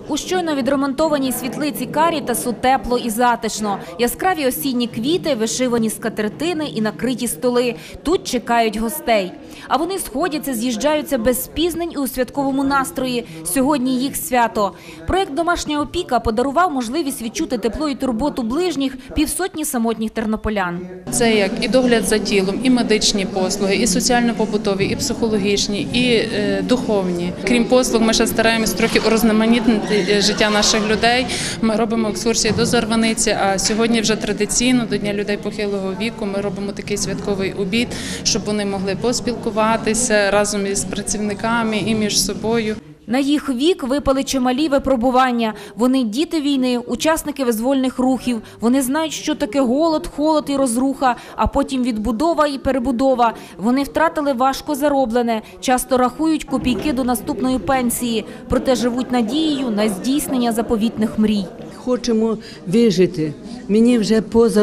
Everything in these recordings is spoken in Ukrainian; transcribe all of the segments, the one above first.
У щойно відремонтованій світлиці Карітасу тепло і затишно. Яскраві осінні квіти, вишивані скатертини і накриті столи. Тут чекають гостей. А вони сходяться, з'їжджаються без спізнень і у святковому настрої. Сьогодні їх свято. Проєкт «Домашня опіка» подарував можливість відчути тепло і турботу ближніх півсотні самотніх тернополян. Це як і догляд за тілом, і медичні послуги, і соціально-побутові, і психологічні, і духовні. Крім послуг, ми ще стараємось трохи урізноманітнити життя наших людей. Ми робимо екскурсії до Зарваниці, а сьогодні вже традиційно до Дня людей похилого віку ми робимо такий святковий обід, щоб вони могли поспілкуватися разом із працівниками і між собою. На їх вік випали чималі випробування. Вони діти війни, учасники визвольних рухів. Вони знають, що таке голод, холод і розруха, а потім відбудова і перебудова. Вони втратили важко зароблене, часто рахують копійки до наступної пенсії, проте живуть надією на здійснення заповітних мрій. Хочемо вижити. Мені вже поза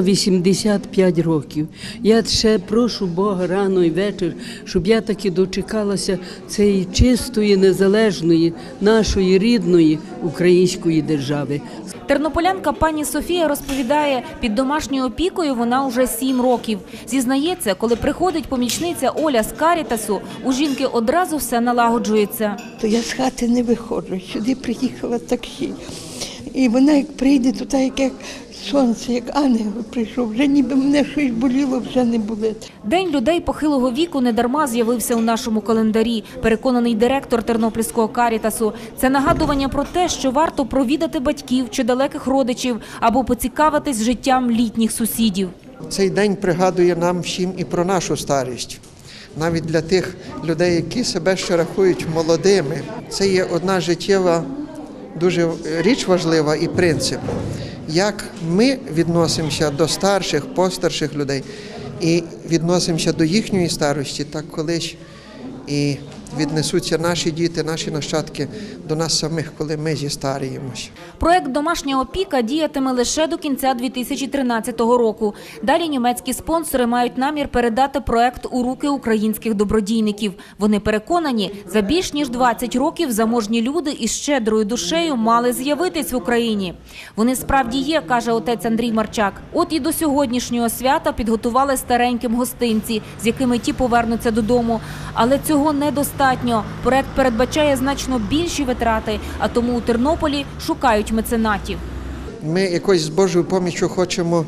85 років. Я ще прошу Бога рано і вечір, щоб я таки дочекалася цієї чистої, незалежної, нашої рідної української держави. Тернополянка пані Софія розповідає, під домашньою опікою вона уже 7 років. Зізнається, коли приходить помічниця Оля з Карітасу, у жінки одразу все налагоджується. Я з хати не виходжу, сюди приїхала таксі. І вона як прийде, то так як сонце, як ангел прийшов, вже ніби мене щось боліло, вже не болить. День людей похилого віку недарма з'явився у нашому календарі, переконаний директор Тернопільського Карітасу. Це нагадування про те, що варто провідати батьків чи далеких родичів або поцікавитись життям літніх сусідів. Цей день пригадує нам всім і про нашу старість. Навіть для тих людей, які себе ще рахують молодими. Це є одна життєва дуже річ важлива і принцип. Як ми відносимося до старших, постарших людей і відносимося до їхньої старості, так колись і віднесуться наші діти, наші нащадки до нас самих, коли ми зістаріємося. Проект «Домашня опіка» діятиме лише до кінця 2013 року. Далі німецькі спонсори мають намір передати проект у руки українських добродійників. Вони переконані, за більш ніж 20 років заможні люди із щедрою душею мали з'явитись в Україні. Вони справді є, каже отець Андрій Марчак. От і до сьогоднішнього свята підготували стареньким гостинці, з якими ті повернуться додому. Але цього недостатньо. Проект передбачає значно більші витрати, а тому у Тернополі шукають меценатів. Ми якось з Божою поміччю хочемо,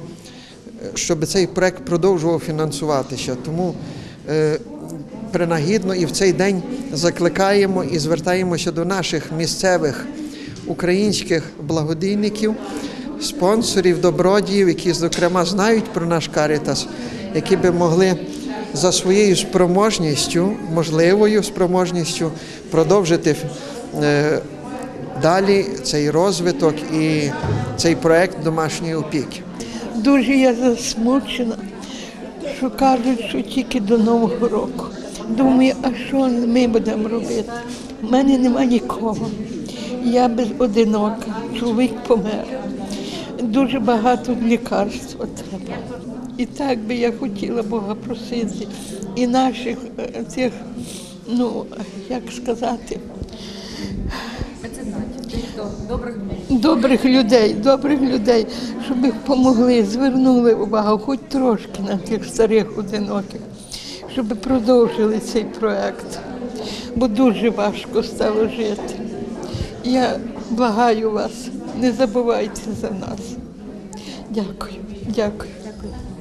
щоб цей проект продовжував фінансуватися. Тому принагідно і в цей день закликаємо і звертаємося до наших місцевих українських благодійників, спонсорів, добродіїв, які, зокрема, знають про наш Карітас, які би могли за своєю спроможністю, можливою спроможністю продовжити далі цей розвиток і цей проект домашньої опіки. Дуже я засмучена, що кажуть, що тільки до Нового року. Думаю, а що ми будемо робити? У мене нема нікого. Я одинока, чоловік помер. Дуже багато лікарств треба. І так би я хотіла Бога просити. І наших цих, як сказати, добрих людей, щоб їх допомогли, звернули увагу, хоч трошки на тих старих одиноких, щоб продовжили цей проект, бо дуже важко стало жити. Я благаю вас, не забувайте за нас. Дякую.